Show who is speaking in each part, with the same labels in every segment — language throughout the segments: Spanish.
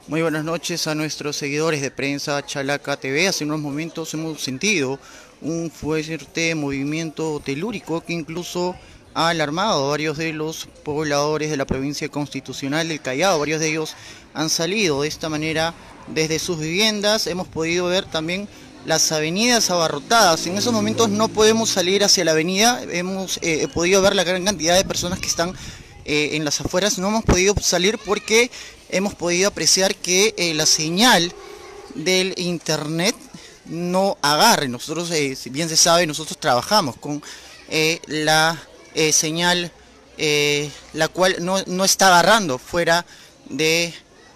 Speaker 1: Muy buenas noches a nuestros seguidores de Prensa Chalaca TV. Hace unos momentos hemos sentido un fuerte movimiento telúrico que incluso ha alarmado a varios de los pobladores de la provincia constitucional del Callao. Varios de ellos han salido de esta manera desde sus viviendas. Hemos podido ver también las avenidas abarrotadas. En esos momentos no podemos salir hacia la avenida. Hemos podido ver la gran cantidad de personas que están en las afueras. No hemos podido salir porque hemos podido apreciar que la señal del internet no agarre. Nosotros, si bien se sabe, nosotros trabajamos con la señal la cual no está agarrando fuera de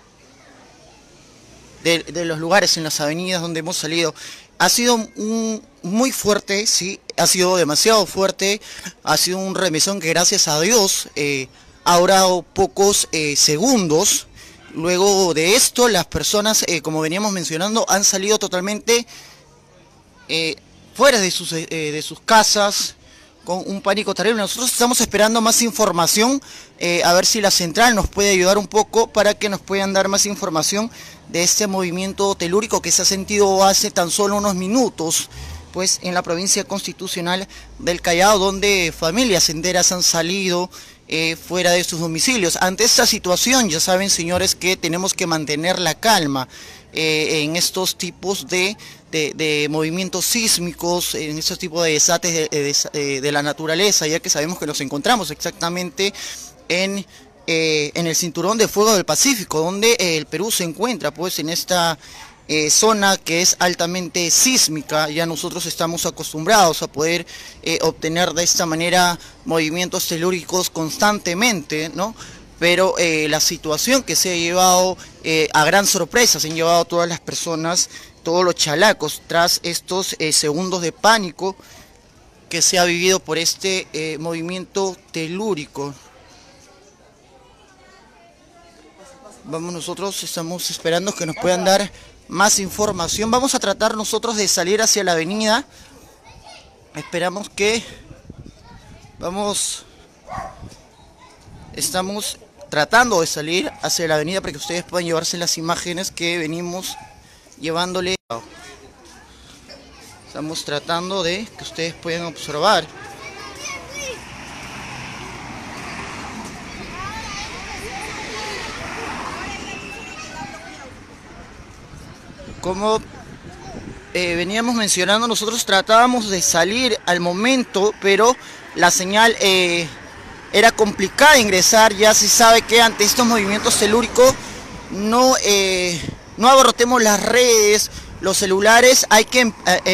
Speaker 1: los lugares, en las avenidas donde hemos salido. Ha sido muy fuerte, sí, ha sido demasiado fuerte, ha sido un remesón que gracias a Dios ha durado pocos segundos. Luego de esto, las personas, como veníamos mencionando, han salido totalmente fuera de sus casas, con un pánico terrible. Nosotros estamos esperando más información, a ver si la central nos puede ayudar un poco para que nos puedan dar más información de este movimiento telúrico que se ha sentido hace tan solo unos minutos, pues en la provincia constitucional del Callao, donde familias enteras han salido fuera de sus domicilios. Ante esta situación, ya saben, señores, que tenemos que mantener la calma en estos tipos de movimientos sísmicos, en estos tipos de desates de la naturaleza, ya que sabemos que nos encontramos exactamente en el cinturón de fuego del Pacífico, donde el Perú se encuentra pues en esta zona que es altamente sísmica. Ya nosotros estamos acostumbrados a poder obtener de esta manera movimientos telúricos constantemente, ¿no? Pero la situación que se ha llevado a gran sorpresa, se han llevado todas las personas, todos los chalacos, tras estos segundos de pánico que se ha vivido por este movimiento telúrico. Nosotros estamos esperando que nos puedan dar más información. Vamos a tratar nosotros de salir hacia la avenida. Esperamos que estamos tratando de salir hacia la avenida para que ustedes puedan llevarse las imágenes que venimos llevándole. Estamos tratando de que ustedes puedan observar como veníamos mencionando. Nosotros tratábamos de salir al momento, pero la señal era complicada de ingresar. Ya se sabe que ante estos movimientos telúricos no abarrotemos las redes, los celulares, hay que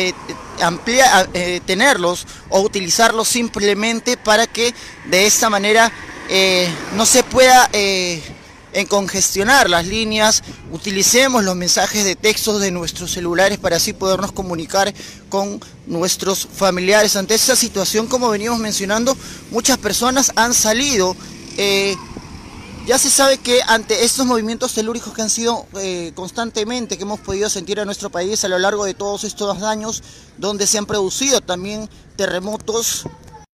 Speaker 1: tenerlos o utilizarlos simplemente para que de esta manera no se pueda congestionar las líneas. Utilicemos los mensajes de texto de nuestros celulares para así podernos comunicar con nuestros familiares. Ante esta situación, como venimos mencionando, muchas personas han salido. Ya se sabe que ante estos movimientos telúricos que han sido constantemente, que hemos podido sentir en nuestro país a lo largo de todos estos años, donde se han producido también terremotos,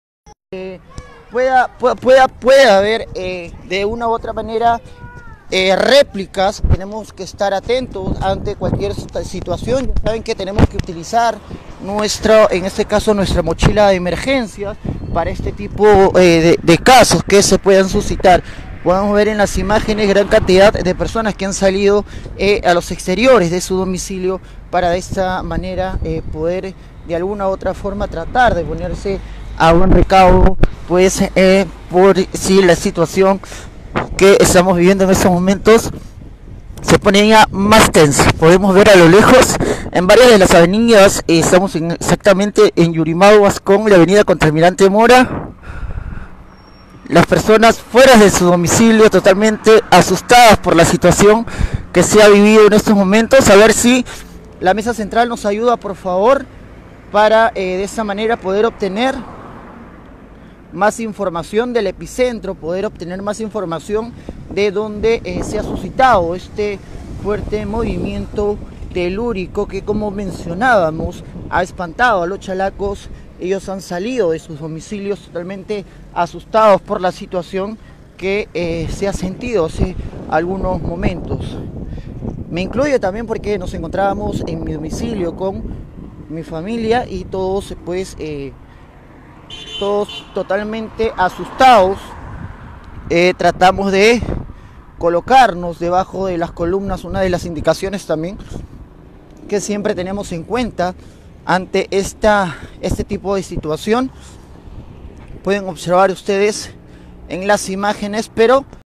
Speaker 1: puede haber de una u otra manera réplicas. Tenemos que estar atentos ante cualquier situación. Ya saben que tenemos que utilizar en este caso, nuestra mochila de emergencias para este tipo de casos que se puedan suscitar. Podemos ver en las imágenes gran cantidad de personas que han salido a los exteriores de su domicilio para de esta manera poder de alguna u otra forma tratar de ponerse a buen recaudo, pues por si la situación que estamos viviendo en estos momentos se pone ya más tensa. Podemos ver a lo lejos en varias de las avenidas, estamos exactamente en Yurimaguas con la avenida Contralmirante Mora. Las personas fuera de su domicilio totalmente asustadas por la situación que se ha vivido en estos momentos. A ver si la mesa central nos ayuda, por favor, para de esa manera poder obtener más información del epicentro, poder obtener más información de dónde se ha suscitado este fuerte movimiento telúrico que, como mencionábamos, ha espantado a los chalacos. Ellos han salido de sus domicilios totalmente asustados por la situación que se ha sentido hace algunos momentos. Me incluyo también porque nos encontrábamos en mi domicilio con mi familia y todos pues todos totalmente asustados. Tratamos de colocarnos debajo de las columnas, una de las indicaciones también que siempre tenemos en cuenta ante este tipo de situación. Pueden observar ustedes en las imágenes, pero